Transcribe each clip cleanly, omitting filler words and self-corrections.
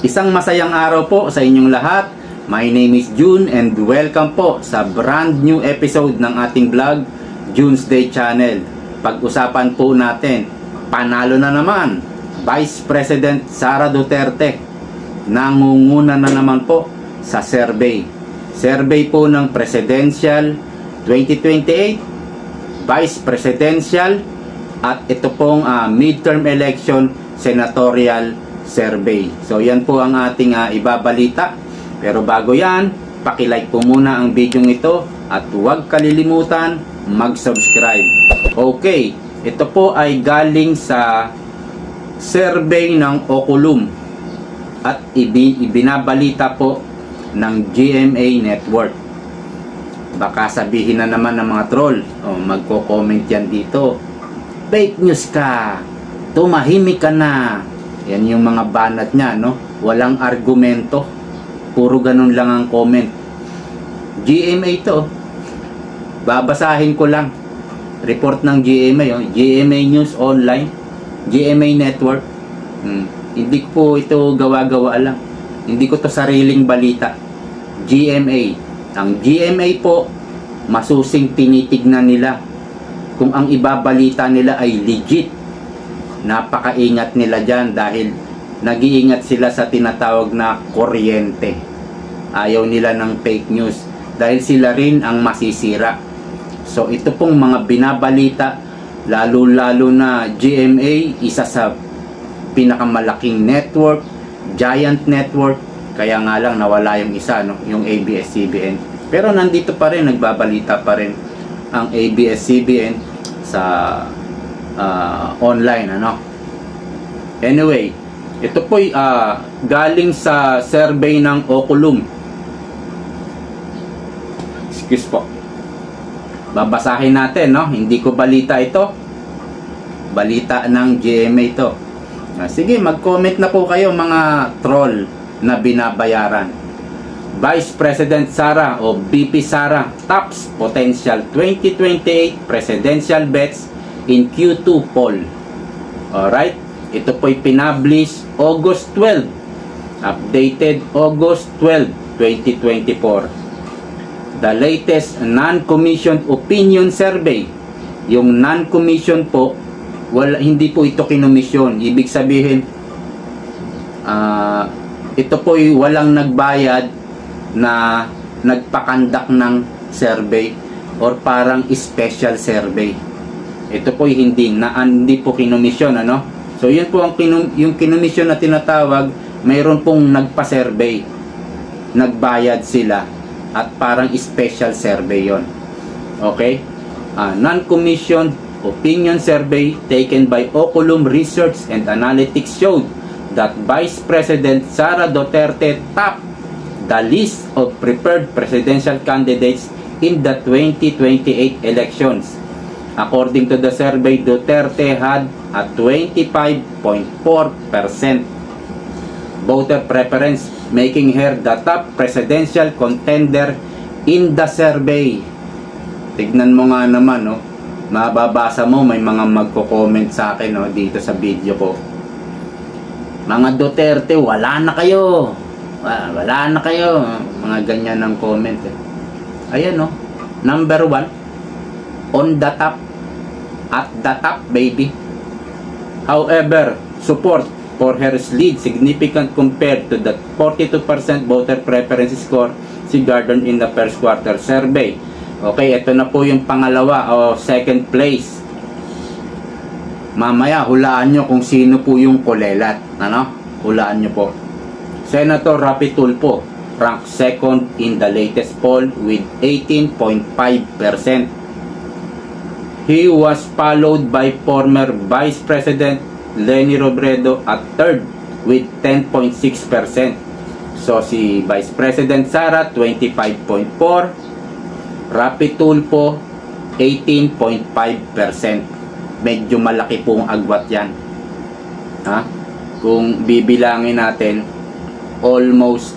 Isang masayang araw po sa inyong lahat. My name is June and welcome po sa brand new episode ng ating vlog, June's Day Channel. Pag-usapan po natin, panalo na naman Vice President Sara Duterte. Nangunguna na naman po sa survey. Survey po ng Presidential 2028, Vice Presidential, at ito pong midterm election senatorial survey. So yan po ang ating ibabalita. Pero bago yan, paki-like po muna ang video ito at huwag kalilimutan mag-subscribe. Okay, ito po ay galing sa survey ng Oculum at ibinabalita po ng GMA Network. Baka sabihin na naman ng mga troll, magko-comment yan dito, fake news ka, tumahimik ka na. Yan yung mga banat niya, no? Walang argumento, puro ganun lang ang comment. GMA to, babasahin ko lang. Report ng GMA, GMA News Online, GMA Network. Hindi ko ito gawa-gawa lang. Hindi ko to sariling balita. GMA. Ang GMA po, masusing tinitignan nila kung ang ibabalita nila ay legit. Napakaingat nila dyan dahil nag-iingat sila sa tinatawag na kuryente. Ayaw nila ng fake news dahil sila rin ang masisira. So ito pong mga binabalita, lalo-lalo na GMA, isa sa pinakamalaking network, giant network. Kaya nga lang nawala yung isa, no? Yung ABS-CBN. Pero nandito pa rin, nagbabalita pa rin ang ABS-CBN sa online, ano. Anyway, ito po'y galing sa survey ng Oculum. Excuse po. Babasahin natin, no. Hindi ko balita ito. Balita ng GMA ito. Sige, mag-comment na po kayo mga troll na binabayaran. Vice President Sara o VP Sara tops potential 2028 presidential bets in Q2 poll. Alright, ito po'y pinablish August 12, updated August 12, 2024. The latest non-commissioned opinion survey. Yung non-commissioned po, hindi po ito kinomisyon. Ibig sabihin, ito po'y walang nagbayad na nagpakandak ng survey or parang special survey. Ito po hindi po kinomisyon, ano? So yun po ang yung kinomisyon na tinatawag, mayroon pong nagpa-survey, nagbayad sila at parang special survey yon. Okay? Non-commissioned opinion survey taken by Oculum Research and Analytics showed that Vice President Sara Duterte topped the list of preferred presidential candidates in the 2028 elections. According to the survey, Duterte had a 25.4% voter preference, making her the top presidential contender in the survey. Tignan mo nga naman, no? Mababasa mo, may mga magko-comment sa akin, no, dito sa video ko. Mga Duterte, wala na kayo. Wala na kayo. Mga ganyan ng comment. Ayan, no? Number 1. On the top. At the top, baby. However, support for her lead significant compared to the 42% voter preference score she garnered in the first quarter survey. Okay, ito na po yung pangalawa o second place. Mamaya, hulaan nyo kung sino po yung kulelat. Ano? Hulaan nyo po. Senator Rapi Tulfo ranked second in the latest poll with 18.5%. He was followed by former Vice President Leni Robredo at third with 10.6%. So si Vice President Sara 25.4%, Rapi Tulfo 18.5%. Medyo malaki pong agwat yan. Ha? Kung bibilangin natin, almost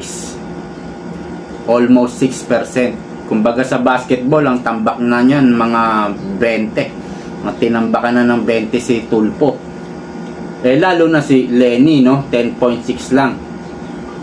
6%. Kumbaga sa basketball, ang tambak na niyan mga 20. Tinambakan na ng 20 si Tulfo. Lalo na si Leni, no? 10.6 lang.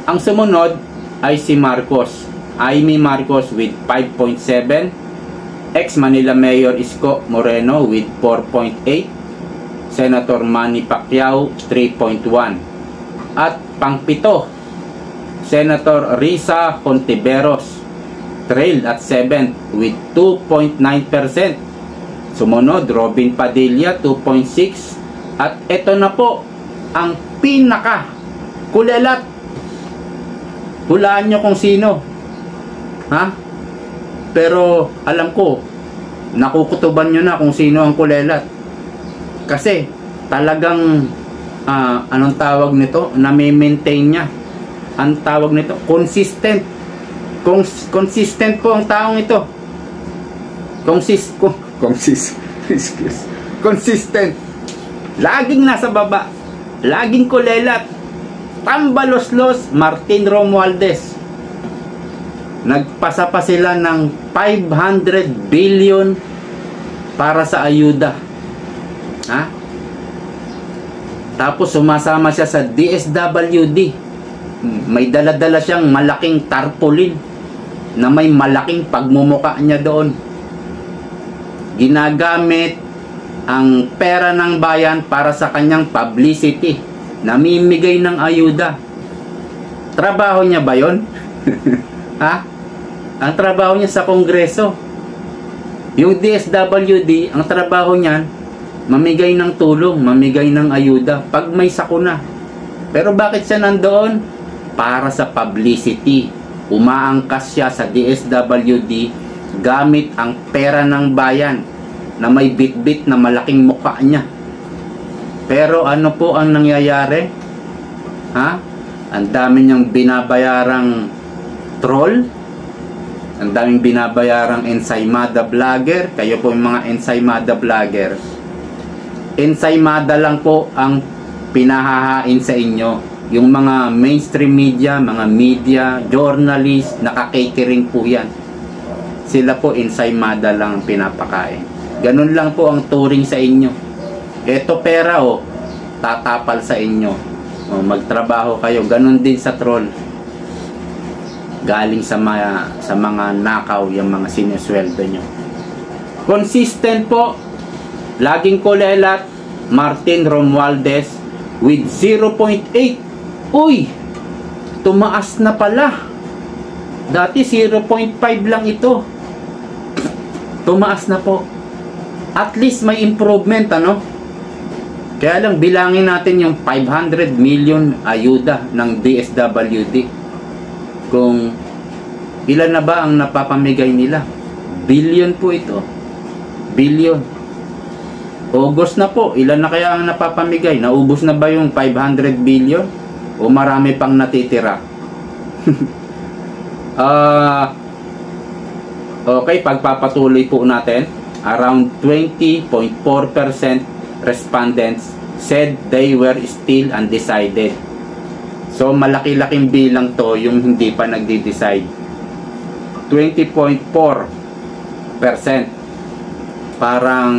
Ang sumunod ay si Marcos. Amy Marcos with 5.7. Ex-Manila Mayor Isko Moreno with 4.8. Senator Manny Pacquiao 3.1. At pangpito, Senator Risa Hontiveros trailed at 7th with 2.9%. Sumunod, Robin Padilla 2.6. At ito na po ang pinaka kulelat. Hulaan nyo kung sino. Ha? Pero alam ko, nakukutuban nyo na kung sino ang kulelat. Kasi talagang anong tawag nito? Na-maintain niya. Ang tawag nito, consistent. Consistent po ang taong ito. Consistent. Laging nasa baba. Laging kulelat. Tambaloslos, Martin Romualdez. Nagpasa pa sila ng 500 billion para sa ayuda. Ha? Tapos sumasama siya sa DSWD. May dala-dala siyang malaking tarpaulin na may malaking pagmumuka niya doon. Ginagamit ang pera ng bayan para sa kanyang publicity. Namimigay ng ayuda. Trabaho niya ba yun? Ha? Ang trabaho niya sa Kongreso. Yung DSWD, ang trabaho niyan, mamigay ng tulong, mamigay ng ayuda pag may sakuna. Pero bakit siya nandoon? Para sa publicity. Umaangkas siya sa DSWD gamit ang pera ng bayan na may bit-bit na malaking mukha niya. Pero ano po ang nangyayari? Ha? Ang dami niyang binabayarang troll. Ang daming binabayarang ensaymada vlogger. Kayo po yung mga ensaymada vlogger. Ensaymada lang po ang pinahahain sa inyo. Yung mga mainstream media, mga media, journalist, nakakatering po yan. Sila po ensaymada lang ang pinapakain. Ganun lang po ang turing sa inyo. Eto pera tatapal sa inyo. Magtrabaho kayo. Ganun din sa troll. Galing sa mga nakaw yung mga sinusweldo nyo. Consistent po. Laging kulelat. Martin Romualdez with 0.8. Uy! Tumaas na pala. Dati 0.5 lang ito. Tumaas na po. At least may improvement, ano? Kaya lang bilangin natin yung 500 million ayuda ng DSWD. Kung ilan na ba ang napapamigay nila? Billion po ito. Billion. August na po. Ilan na kaya ang napapamigay? Naubos na ba yung 500 billion? O marami pang natitira? Okay, pagpapatuloy po natin. Around 20.4% respondents said they were still undecided. So, malaki-laking bilang to yung hindi pa nagde-decide. 20.4%. Parang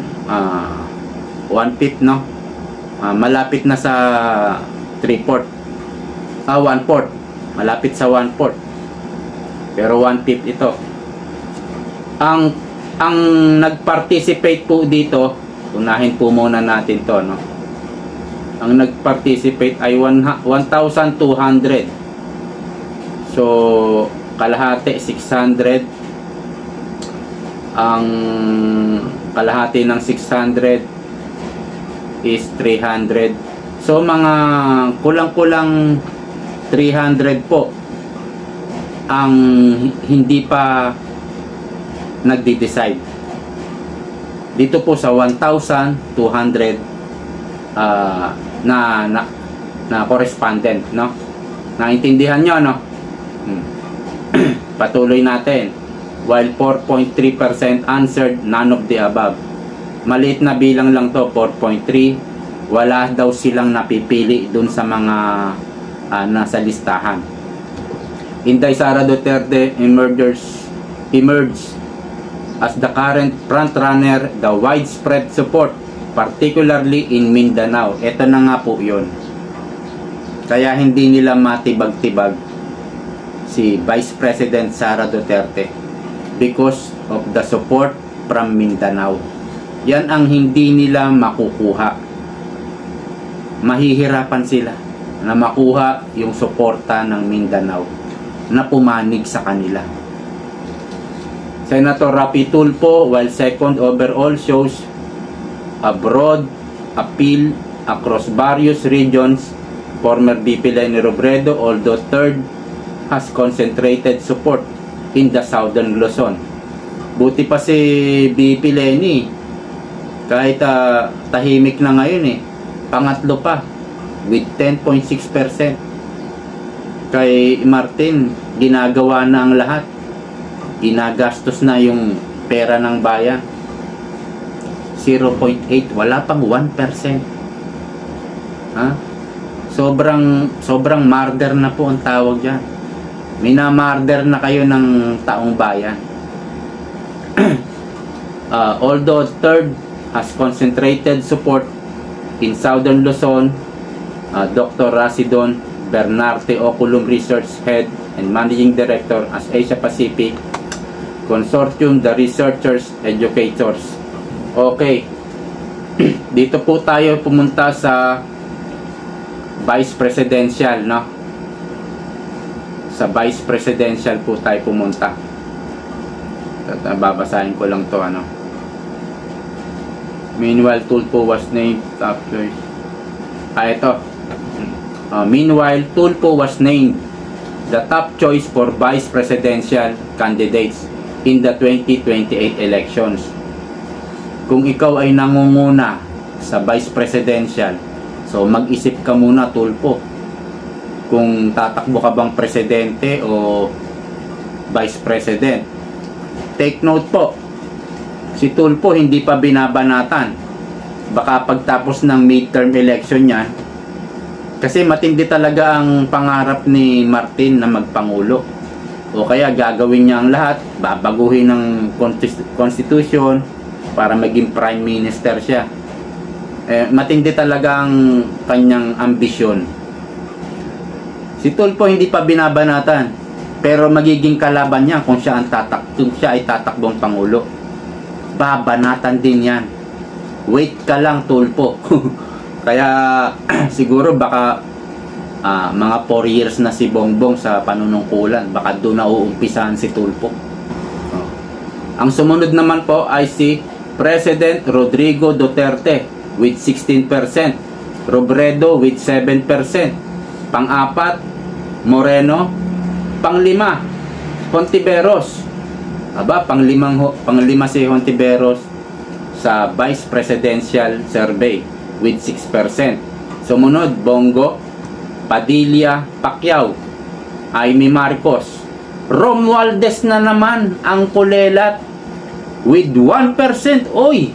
1/5, no? Malapit na sa 3/4. 1/4. Malapit sa 1/4. Pero 1/5 ito. Ang nag-participate po dito, unahin po muna natin to, no? Ang nag-participate ay 1,200. So, kalahati 600. Ang kalahati ng 600 is 300. So, mga kulang-kulang 300 po ang hindi pa nagde-decide. Dito po sa 1,200 na correspondent, no? Naintindihan nyo, no? Patuloy natin. While 4.3% answered none of the above. Maliit na bilang lang to, 4.3. Wala daw silang napipili dun sa mga nasa listahan. Inday Sara Duterte emerged as the current frontrunner, the widespread support, particularly in Mindanao. Ito na nga po yun. Kaya hindi nila matibag-tibag si Vice President Sara Duterte because of the support from Mindanao. Yan ang hindi nila makukuha. Mahihirapan sila na makuha yung suporta ng Mindanao na pumanig sa kanila. Senator Rapi Tulfo, while second overall, shows a broad appeal across various regions. Former VP Leni Robredo, although third, has concentrated support in the southern Luzon. Buti pa si VP Leni, kahit tahimik na ngayon pangatlo pa with 10.6%. Kay Martin, ginagawa na ang lahat. Ginagastos na yung pera ng bayan. 0.8, wala pang 1%. Ha? Sobrang murder na po ang tawag dyan. Minamarder na kayo ng taong bayan. Although third has concentrated support in Southern Luzon, Dr. Rasidon Bernarte Oculum Research Head and Managing Director as Asia Pacific Consortium, the Researchers, Educators. Okay. Dito po tayo pumunta sa Vice Presidential, no? Sa Vice Presidential po tayo pumunta. Babasahin ko lang to, ano. Meanwhile, Tulfo was named top choice. Ito. Meanwhile, Tulfo was named the top choice for Vice Presidential candidates in the 2028 elections. Kung ikaw ay nangunguna sa Vice Presidential, so mag-isip ka muna, Tulfo, kung tatakbo ka bang presidente o Vice President. Take note po, si Tulfo hindi pa binabanatan. Baka pagtapos ng midterm election yan, kasi matindi talaga ang pangarap ni Martin na magpangulo. O kaya gagawin niya ang lahat, babaguhin ng constitution para maging prime minister siya. Matindi talaga ang kanyang ambisyon. Si Tulfo hindi pa binabanatan, pero magiging kalaban niya kung siya ay tatakbong pangulo. Babanatan din yan. Wait ka lang, Tulfo. Kaya siguro baka mga 4 years na si Bongbong sa panunungkulan, baka doon na uumpisahan si Tulfo. Ang sumunod naman po ay si President Rodrigo Duterte with 16%, Robredo with 7%, pang-apat Moreno, pang-lima Hontiveros. Pang-lima si Hontiveros sa Vice Presidential Survey with 6%. Sumunod Bongo, Padilla, Pacquiao, Amy Marcos, Romualdez na naman ang kulelat with 1%. Oy,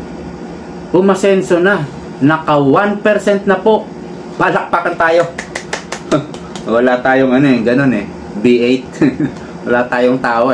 umasenso na, naka 1% na po. Palakpakan tayo. Wala tayong ganun B8. Wala tayong tao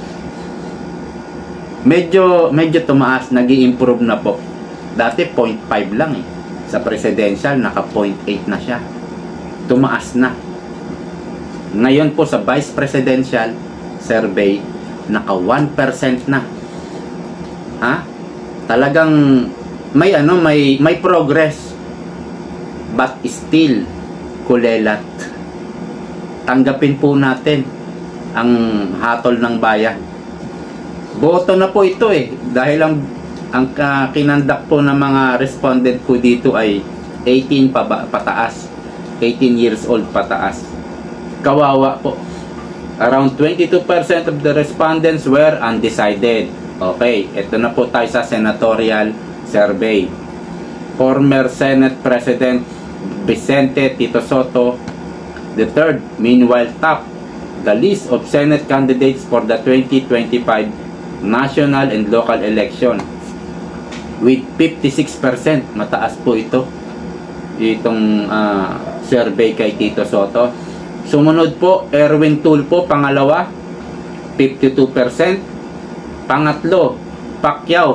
Medyo tumaas, nag-i-improve na po. Dati 0.5 lang sa presidential, naka 0.8 na siya. Tumaas na. Ngayon po sa Vice Presidential Survey, naka 1% na. Ha? Talagang may progress, but still kulelat. Tanggapin po natin ang hatol ng bayan. Boto na po ito dahil ang kinandak po ng mga respondent ko dito ay 18 pataas, 18 years old pataas. Kawawa po. Around 22% of the respondents were undecided. Okay, ito na po tayo sa senatorial survey. Former Senate President Vicente Tito Soto the third, meanwhile top the list of Senate candidates for the 2025 national and local election with 56%. Mataas po itong survey kay Tito Soto. Sumunod po Erwin Tulfo, pangalawa 52%. Pangatlo Pacquiao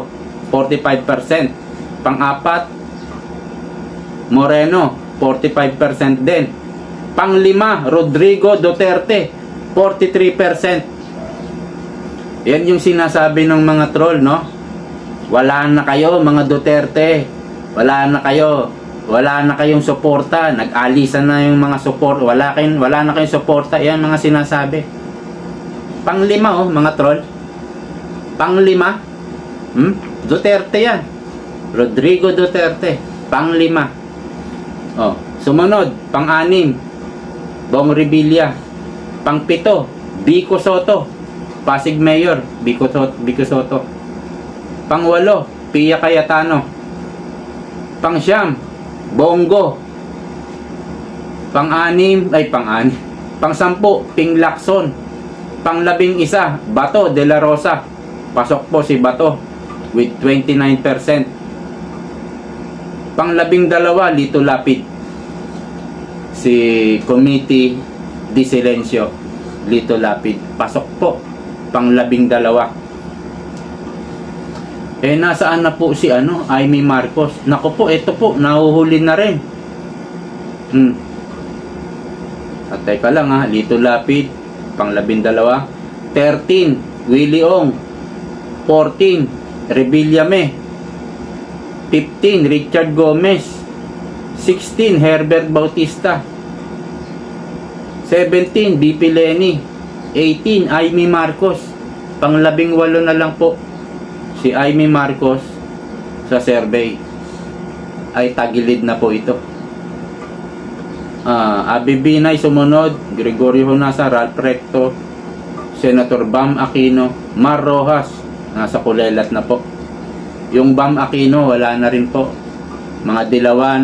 45%. Pang-apat Moreno 45% din. Panglima, Rodrigo Duterte, 43%. Yan yung sinasabi ng mga troll, no? Wala na kayo, mga Duterte. Wala na kayo. Wala na kayong suporta. Nag-alisan na yung mga support. Wala na kayong suporta. Yan mga sinasabi. Panglima, oh, mga troll. Panglima. Duterte yan. Rodrigo Duterte. Panglima. Oh, sumunod, pang-anim, Bong Revilla. Pang-pito, Vico Soto. Pasig Mayor, Vico Soto. Pang-walo, Pia Cayetano. Pang-siyam, Bongo. Pang-sampu, Ping Lacson. Pang-11, Bato de la Rosa. Pasok po si Bato with 29%. Pang-12, Lito Lapid. Si Committee Di Silencio, Lito Lapid. Pasok po. Pang-12. Nasaan na po si Amy Marcos? Naku po, ito po, nahuhuli na rin. At teka lang ha, Lito Lapid, pang-12. 13, Willie Ong. 14, Revillame. 15, Richard Gomez. 16, Herbert Bautista. 17, BP Lenny. 18, Amy Marcos. Pang-18 na lang po si Amy Marcos sa survey. Ay tagilid na po ito. Abby Binay sumunod, Gregorio Honasa, Ralph Recto, Senator Bam Aquino, Mar Rojas, nasa kulelat na po. Yung Bam Aquino wala na rin po. Mga dilawan.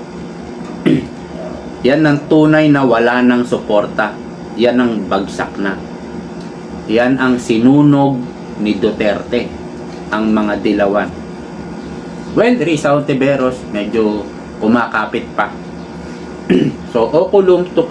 Yan ang tunay na wala ng suporta. Yan ang bagsak na. Yan ang sinunog ni Duterte, ang mga dilawan. Well, Risa Ontiveros medyo kumakapit pa. So Oculum took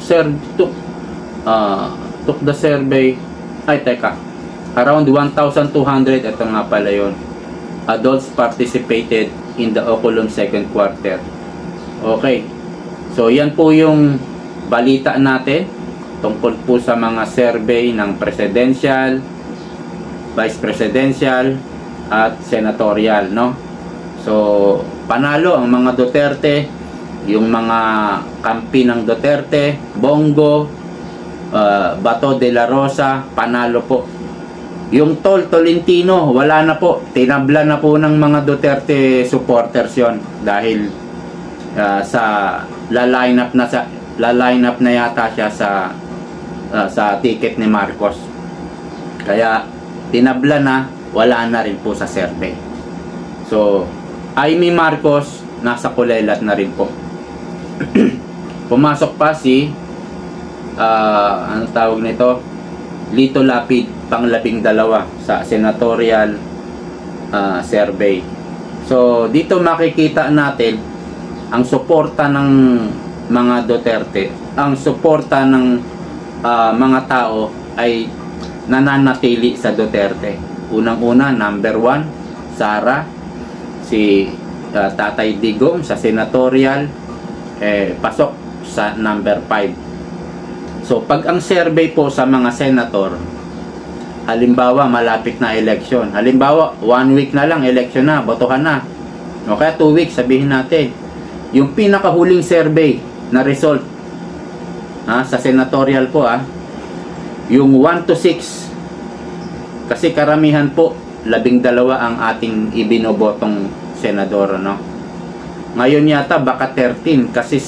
the survey. Ay teka, around 1,200. Ito nga pala yun. Adults participated in the Oculum second quarter. Okay, so yan po yung balita natin tungkol po sa mga survey ng presidential, vice presidential at senatorial, no? So panalo ang mga Duterte, yung mga kampi ng Duterte, Bongo, Bato de la Rosa, panalo po. Yung Tolentino, wala na po. Tinabla na po ng mga Duterte supporters yon dahil sa la-line up na yata siya sa ticket ni Marcos. Kaya tinabla na, wala na rin po sa survey. So, Amy Marcos nasa kulelat na rin po. Pumasok pa si ano tawag nito? Lito Lapid, pang-12 sa senatorial survey. So, dito makikita natin ang suporta ng mga Duterte. Ang suporta ng mga tao ay nananatili sa Duterte. Unang-una, number 1, Sara, si Tatay Digong sa senatorial, pasok sa number 5. So, pag ang survey po sa mga senator, halimbawa, malapit na election. Halimbawa, 1 week na lang, election na, botohan na. O kaya 2 weeks, sabihin natin. Yung pinakahuling survey na result, sa senatorial po, yung 1 to 6, kasi karamihan po, 12 ang ating ibinobotong senador, no? Ngayon yata, baka 13, kasi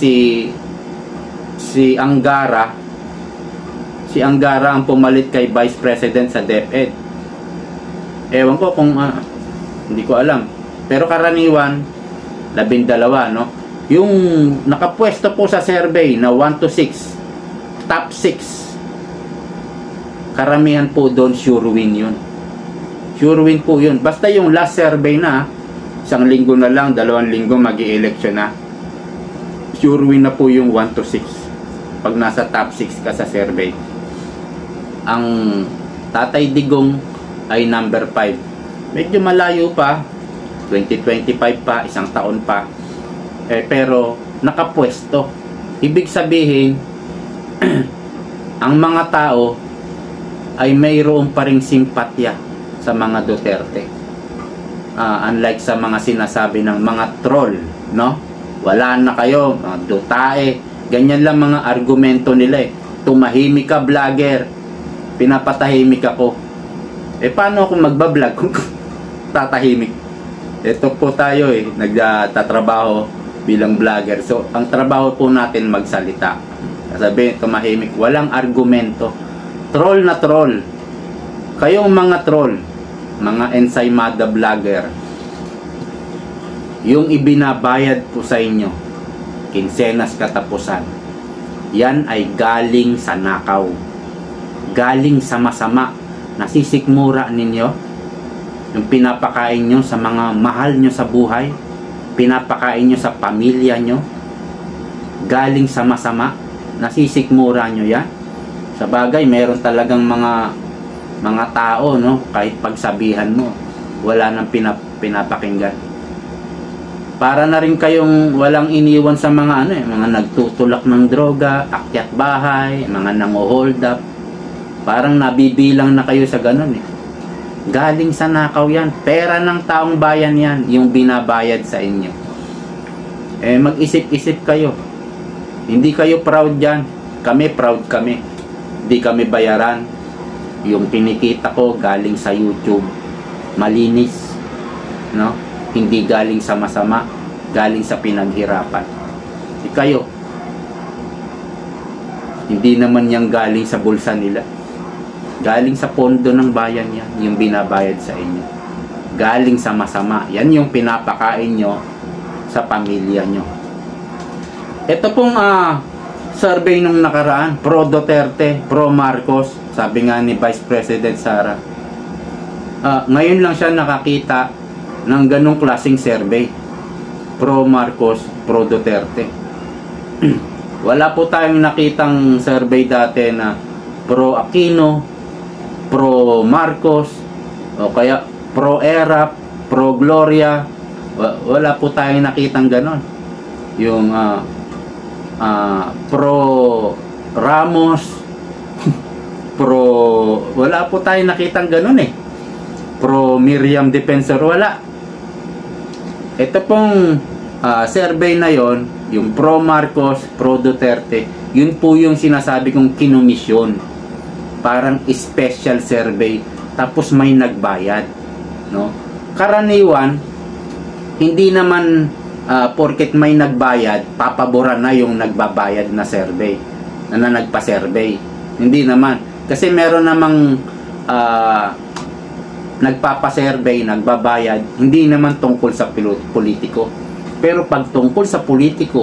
si Angara ang pumalit kay Vice President sa DepEd. Ewan ko kung hindi ko alam. Pero karaniwan 12, no? Yung nakapwesto po sa survey na 1 to 6, top 6, karamihan po doon sure win yun. Sure win po yun. Basta yung last survey na, 1 linggo na lang, 2 linggo mag-i-election na, sure win na po yung 1 to 6 pag nasa top 6 ka sa survey. Ang Tatay Digong ay number 5. Medyo malayo pa, 2025 pa, 1 taon pa. Pero nakapwesto. Ibig sabihin, ang mga tao ay mayroon pa ring simpatya sa mga Duterte. Unlike sa mga sinasabi ng mga troll, no? Wala na kayo, mga dutae. Ganyan lang mga argumento nila eh. Tumahimik ka, vlogger. Pinapatahimik ako. Paano ako magbablog kung tatahimik? Ito po tayo eh, nagtatrabaho bilang vlogger. So, ang trabaho po natin magsalita. Sabihin, tumahimik. Walang argumento. Troll na troll. Kayong mga troll, mga ensaymada vlogger, yung ibinabayad po sa inyo, kinsenas katapusan, yan ay galing sa nakaw. Galing sa masama. Nasisikmura ninyo. Yung pinapakain nyo sa mga mahal nyo sa buhay, pinapakain nyo sa pamilya nyo, galing sa masama. Nasisikmura nyo yan. Sa bagay, meron talagang mga tao, no? Kahit pagsabihan mo, wala nang pinapakinggan. Para na rin kayong walang iniwan sa mga mga nagtutulak ng droga, akyat bahay, mga nango-hold up. Parang nabibilang na kayo sa ganun eh. Galing sa nakaw yan. Pera ng taong bayan yan, yung binabayad sa inyo. Mag-isip-isip kayo. Hindi kayo proud yan. Kami proud kami. Hindi kami bayaran. Yung kinikita ko galing sa YouTube. Malinis. No? Hindi galing sa masama. Galing sa pinaghirapan. Kayo. Hindi naman yang galing sa bulsa nila. Galing sa pondo ng bayan yan, yung binabayad sa inyo. Galing sa masama. Yan yung pinapakain nyo sa pamilya nyo. Ito pong survey nung nakaraan, pro Duterte, pro Marcos, sabi nga ni Vice President Sara. Ngayon lang siya nakakita ng ganong klaseng survey. Pro Marcos, pro Duterte. Wala po tayong nakitang survey dati na pro Aquino, pro Marcos, o kaya pro Erap, pro Gloria. Wala po tayong nakitang ganon. Yung pro Ramos, pro, wala po tayong nakitang ganon eh. Pro Miriam Defensor, wala. Ito pong survey na yon, yung pro Marcos, pro Duterte, yun po yung sinasabi kong kinomisyon. Parang special survey, tapos may nagbayad, no? Karaniwan, hindi naman porket may nagbayad, papaboran na yung nagbabayad na survey, na nagpa-survey. Hindi naman. Kasi meron namang nagpapa-survey, nagbabayad, hindi naman tungkol sa politiko. Pero pag tungkol sa politiko,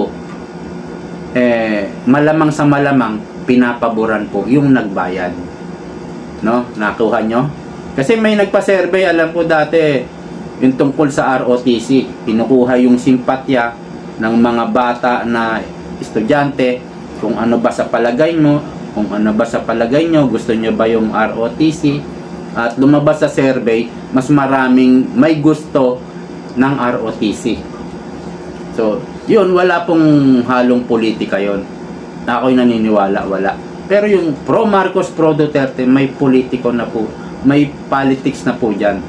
malamang sa malamang, pinapaboran po yung nagbayad. No? Nakuha nyo? Kasi may nagpa-survey, alam ko dati, yung tungkol sa ROTC. Pinukuha yung simpatya ng mga bata na estudyante, kung ano ba sa palagay mo, kung ano ba sa palagay nyo, gusto nyo ba yung ROTC? At lumabas sa survey, mas maraming may gusto ng ROTC. So, yun, wala pong halong politika yun. Ako'y naniniwala, wala. Pero yung pro Marcos, pro Duterte, may politiko na po, may politics na po dyan.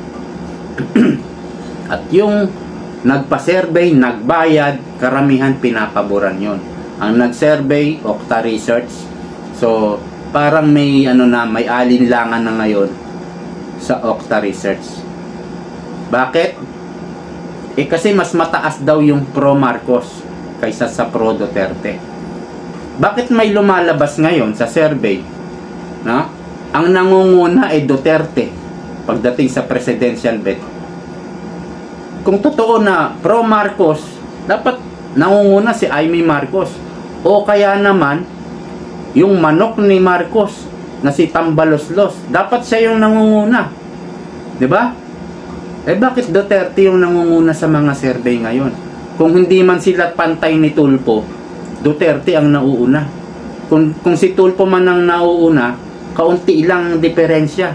At yung nagpa-survey, nagbayad, karamihan pinapaboran yon. Ang nag-survey, Okta Research. So, parang may may alinlangan na ngayon sa Okta Research. Bakit? Kasi mas mataas daw yung pro Marcos kaysa sa pro Duterte. Bakit may lumalabas ngayon sa survey na ang nangunguna ay Duterte pagdating sa presidential bet? Kung totoo na pro Marcos, dapat nangunguna si Amy Marcos. O kaya naman yung manok ni Marcos na si Tambaloslos, dapat siya yung nangunguna. 'Di ba? Bakit Duterte yung nangunguna sa mga survey ngayon? Kung hindi man sila pantay ni Tulfo, Duterte ang nauuna. Kung si Tulfo man ang nauuna, kaunti lang diferensya.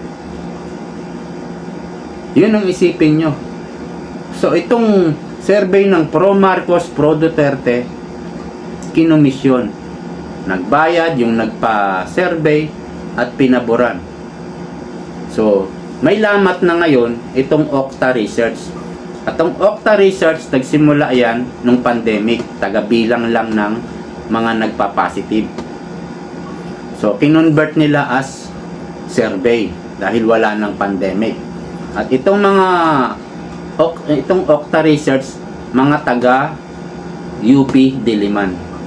Yun ang isipin nyo. So itong survey ng pro Marcos, pro Duterte, kinomisyon. nagbayad, yung nagpa-survey at pinaboran. So, may lamat na ngayon itong Okta Research. At ang Okta Research, nagsimula yan nung pandemic. Tagabilang lang ng mga nagpa-positive. So, kinonvert nila as survey dahil wala ng pandemic. At itong Okta Research, mga taga UP Diliman.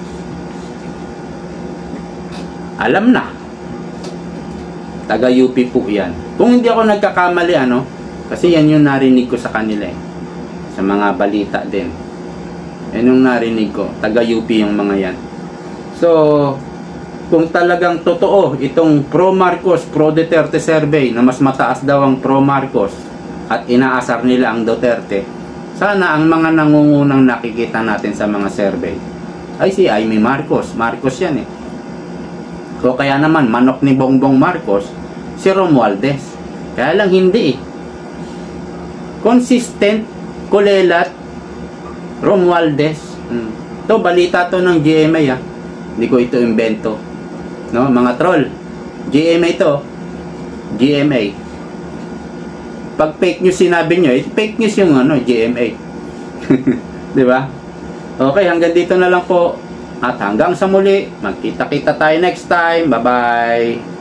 Alam na. Taga UP po yan. Kung hindi ako nagkakamali, kasi yan yung narinig ko sa kanila sa mga balita din. Yan yung narinig ko. Taga UP yung mga yan. So, kung talagang totoo itong pro-Marcos, pro-Duterte survey na mas mataas daw ang pro-Marcos at inaasar nila ang Duterte, sana ang mga nangungunang nakikita natin sa mga survey ay si Amy Marcos. Marcos yan O kaya naman, manok ni Bongbong Marcos, si Romualdez. Kaya lang hindi Consistent, kulelat, Romualdez. To balita to ng GMA Hindi ko ito invento. No, mga troll. GMA to. GMA. Pag fake news sinabi nyo, fake news yung GMA. 'Di ba? Okay, hanggang dito na lang po. At hanggang sa muli, magkita-kita tayo next time. Bye-bye.